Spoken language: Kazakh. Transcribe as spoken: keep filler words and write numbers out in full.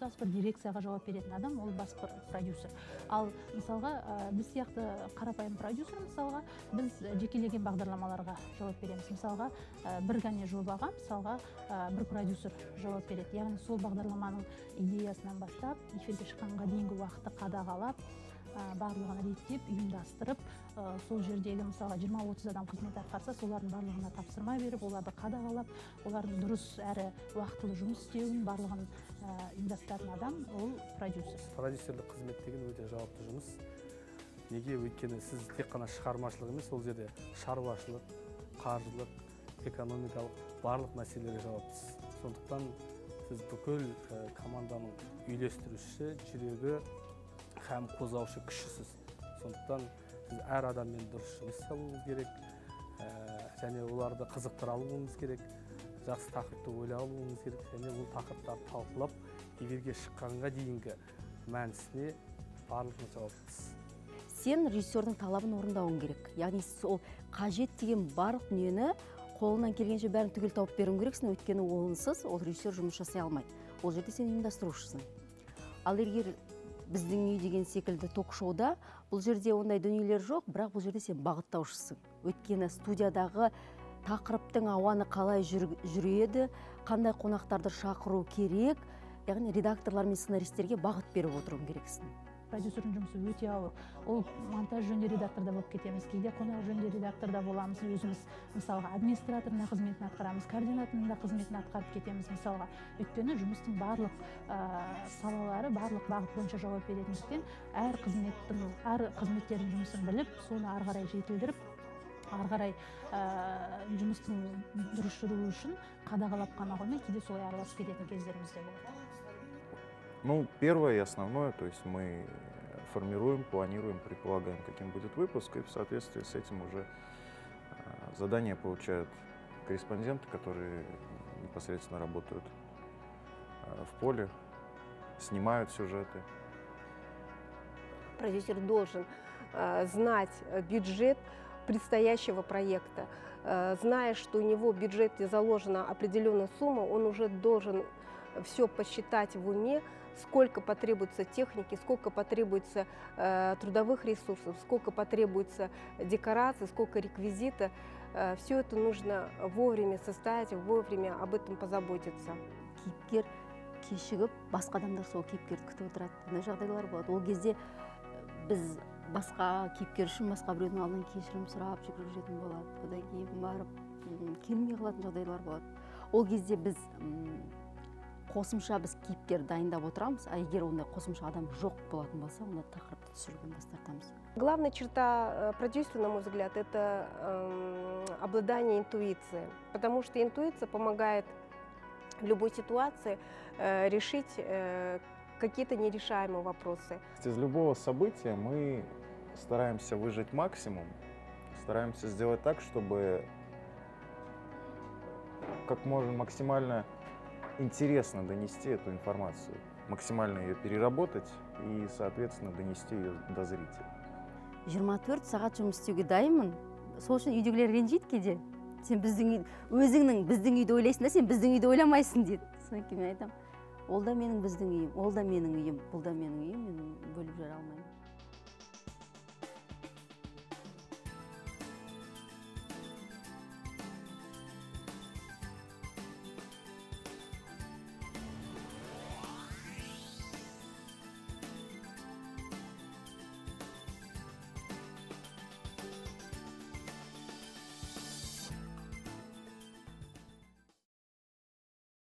бас бір дирекцияға жауап беретін адам, ол бас продюсер. Ал мысалға біз сияқты қарапайым продюсер, мысалға біз жекелеген бағдарламаларға жауап береміз. Мысалға бір ғана жобаға мысалға бір продюсер жауап береді. Яғни сол бағдарламаның идеясынан бастап эфирге шыққанға дейінгі уақытты қадағалап, барлығын реттеп, ұйымдастырып, сол жердегі мысалға жиырма отыз адам қызмет атқарса, солардың барлығына тапсырма беріп, оларды қадағалап, олардың дұрыс әрі уақытылы жұмыс істеуін барлығын ұйымдастыратын адам ол продюсер. Продюсерлік қызмет деген өте жауапты жұмыс. Неге? Өйткені сіз тек қана шығармашылық емес, ол жерде шаруашылық, қаржылық, экономикалық барлық мәселелерге жауаптысыз. Сондықтан сіз бүкіл команданың үйлестірушісі, жүрегі һәм қозғаушы күшісіз. Сондықтан сіз әр адаммен дұрыс жұмыс жасауыңыз керек, және оларды қызықтыра алуыңыз керек, жақсы тақырыпты ойлай алуыңыз керек, және ол тақырыптарды талқылап, эфирге шыққанға дейінгі мәнісіне барлығына жауаптысыз. Сен режиссердің талабын орындауың керек. Яғни сол қажет деген барлық дүниені қолынан келгенше бәрін түгел тауып беруің керексің, өйткені онсыз ол режиссер жұмыс жасай алмайды. Ол жерде сен ұйымдастырушысың. Ал егер біздің үй деген секілді ток-шоуда бұл жерде ондай дүниелер жоқ, бірақ бұл жерде сен бағыттаушысың. Өйткені студиядағы тақырыптың ауаны қалай жүреді, қандай қонақтарды шақыру керек, яғни редакторлар мен сценаристерге бағыт беріп отыруың керексің. Продюсердің жұмысы өте ауыр. Ол монтаж жөнінде редакторда болып кетеміз, кейде қонақ жөнінде редакторда боламыз, өзіміз мысалға администраторына қызметін атқарамыз, координаторының да қызметін атқарып кетеміз мысалға. Өйткені жұмыстың барлық салалары, барлық бағыт бойынша жауап беретіндіктен әр қызметтің, әр қызметтердің жұмысын біліп, соны ары қарай жетілдіріп, ары қарай жұмыстың дұрыс жүруі үшін қадағалап қана қоймай, кейде солай араласып кететін кездеріміз де болады. Ну, первое и основное, то есть мы формируем, планируем, предполагаем, каким будет выпуск, и в соответствии с этим уже задания получают корреспонденты, которые непосредственно работают в поле, снимают сюжеты. Продюсер должен знать бюджет предстоящего проекта. Зная, что у него в бюджете заложена определенная сумма, он уже должен все посчитать в уме, сколько потребуется техники, сколько потребуется э, трудовых ресурсов, сколько потребуется декораций, сколько реквизита. Э, все это нужно вовремя составить, вовремя об этом позаботиться. Кейіпкер кешігіп, басқа адамдар сол кейіпкерді күтіп отырады. Бұндай жағдайлар болады. Ол кезде біз басқа кейіпкер үшін басқа біреудің алдынан кешірім сұрап жүгіріп жүретін болады. Одан кейін барып келмей қалатын жағдайлар болады. Ол кезде біз қосымша біз кейіпкер дайындап отырамыз, а егер ондай қосымша адам жоқ болатын болса, онда тақырыпты түсіруден бас тартамыз. Главная черта продюсера, на мой взгляд, это э, обладание интуицией, потому что интуиция помогает в любой ситуации э, решить э, какие-то нерешаемые вопросы. Из любого события мы стараемся выжать максимум, стараемся сделать так, чтобы как можно максимально интересно донести эту информацию, максимально ее переработать и, соответственно, донести ее до зрителя. жиырма төрт сағат жұмыс істеуге дайынмын. Сол үшін үйдегілер ренжиді кейде. Сен біздің өзіңнің біздің үйді ойлайсың да, сен біздің үйді ойламайсың дейді. Содан кейін мен айтамын, ол да менің біздің үйім, ол да менің үйім, бұл да менің үйім, мен бөліп жара алмаймын.